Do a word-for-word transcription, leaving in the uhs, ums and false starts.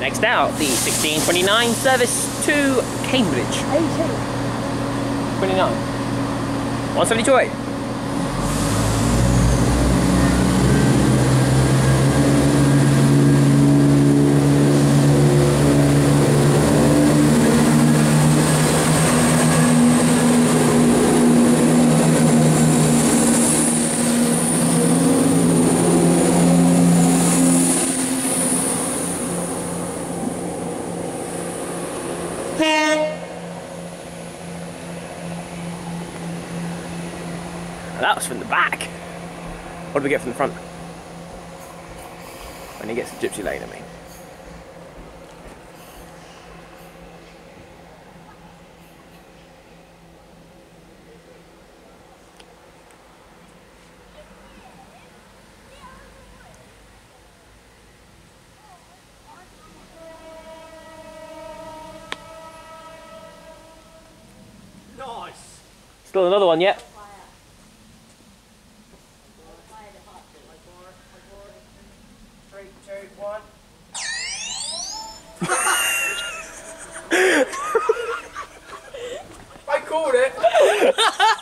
Next out, the sixteen twenty-nine service to Cambridge. eighteen. twenty-nine. one seventy-two eight. That was from the back. What do we get from the front? When he gets to Gypsy Lane, I mean. Nice. Still another one yet. Three, two, one. I called it.